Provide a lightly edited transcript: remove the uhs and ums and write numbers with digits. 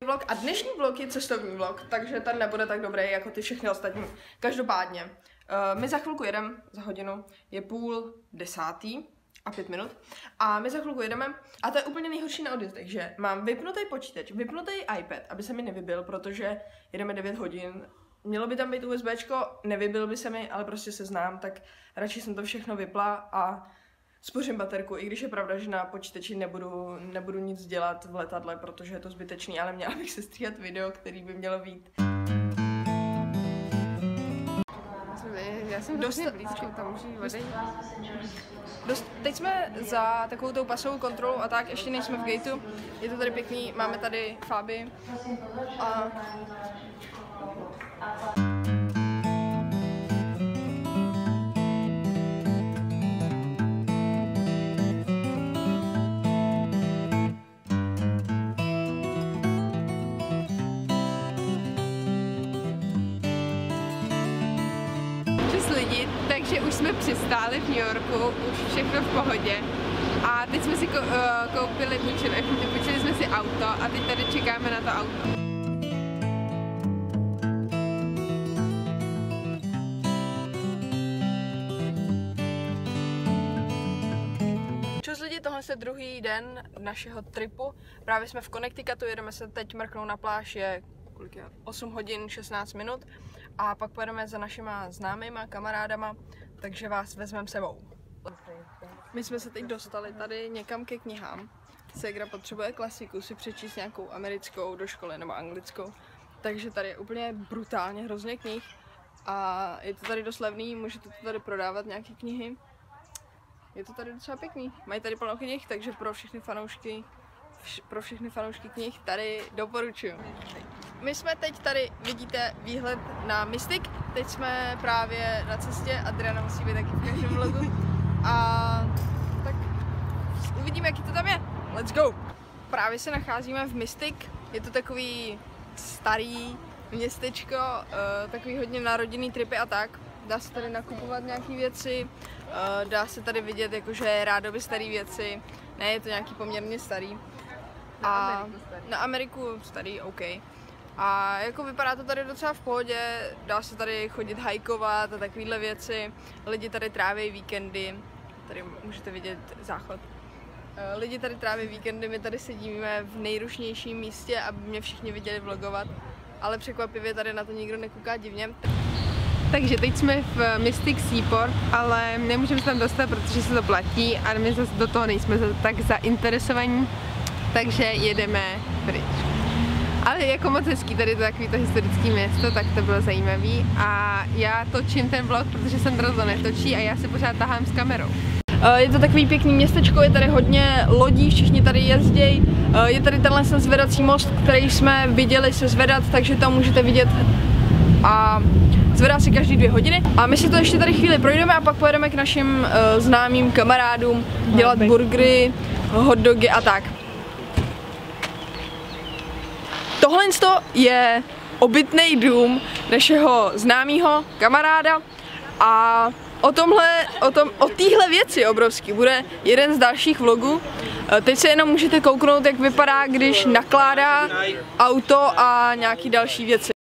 vlog a dnešní vlog je cestovní vlog, takže ten nebude tak dobrý jako ty všechny ostatní. Každopádně, my za chvilku jedeme, za hodinu, je 9:30 a 5 minut a my za chvilku jedeme a to je úplně nejhorší na odjezdech, že mám vypnutý počítač, vypnutý iPad, aby se mi nevybil, protože jedeme 9 hodin. Mělo by tam být USBčko, nevybil by se mi, ale prostě se znám, tak radši jsem to všechno vypla a spořím baterku, i když je pravda, že na počítači nebudu nic dělat v letadle, protože je to zbytečný, ale měla bych se stříhat video, který by mělo být. Já jsem dost blízko, tam můžu odejít. Teď jsme za takovou tou pasovou kontrolou a tak, ještě nejsme v gateu. Je to tady pěkný, máme tady Fabi a... Lidi, takže už jsme přistáli v New Yorku, už všechno v pohodě a teď jsme si půjčili jsme si auto a teď tady čekáme na to auto. Čus lidi, tohle je druhý den našeho tripu, právě jsme v Connecticutu, jedeme se teď mrknout na pláž, je 8 hodin 16 minut a pak pojedeme za našima známýma kamarádama, takže vás vezmeme sebou. My jsme se teď dostali tady někam ke knihám. Segra potřebuje klasiku, si přečíst nějakou americkou do školy nebo anglickou, takže tady je úplně brutálně hrozně knih a je to tady dost levný, můžete to tady prodávat nějaké knihy. Je to tady docela pěkný, mají tady plno knih, takže pro všechny fanoušky knih tady doporučuji. My jsme teď tady, vidíte výhled na Mystic, teď jsme právě na cestě, Adriana musí být taky v každém vlogu a tak uvidíme, jaký to tam je. Let's go! Právě se nacházíme v Mystic, je to takový starý městečko, takový hodně na rodinný tripy a tak. Dá se tady nakupovat nějaké věci, dá se tady vidět jakože rádoby staré věci, ne, je to nějaký poměrně starý. A na Ameriku starý, OK. A jako vypadá to tady docela v pohodě, dá se tady chodit hajkovat a takovéhle věci. Lidi tady tráví víkendy, tady můžete vidět záchod. Lidi tady tráví víkendy, my tady sedíme v nejrušnějším místě, aby mě všichni viděli vlogovat. Ale překvapivě tady na to nikdo nekouká divně. Takže teď jsme v Mystic Seaport, ale nemůžeme se tam dostat, protože se to platí a my zase do toho nejsme tak zainteresovaní, takže jedeme pryč. Ale jako moc hezký, tady to takový to historické město, tak to bylo zajímavý a já točím ten vlog, protože jsem Drozdo netočí a já se pořád tahám s kamerou. Je to takový pěkný městečko, je tady hodně lodí, všichni tady jezdějí. Je tady tenhle zvedací most, který jsme viděli se zvedat, takže to můžete vidět a zvedá se každý 2 hodiny. A my si to ještě tady chvíli projdeme a pak pojedeme k našim známým kamarádům dělat burgery, hotdogy a tak. Tohle je obytný dům našeho známého kamaráda a o téhle věci obrovský bude jeden z dalších vlogů. Teď se jenom můžete kouknout, jak vypadá, když nakládá auto a nějaký další věci.